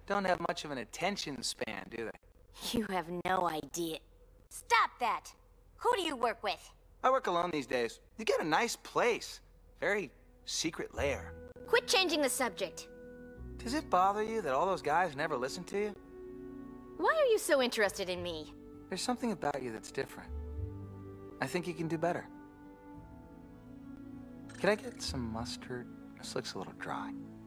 don't have much of an attention span, do they? You have no idea. Stop that! Who do you work with? I work alone these days. You get a nice place. Very secret lair. Quit changing the subject. Does it bother you that all those guys never listen to you? Why are you so interested in me? There's something about you that's different. I think you can do better. Could I get some mustard? This looks a little dry.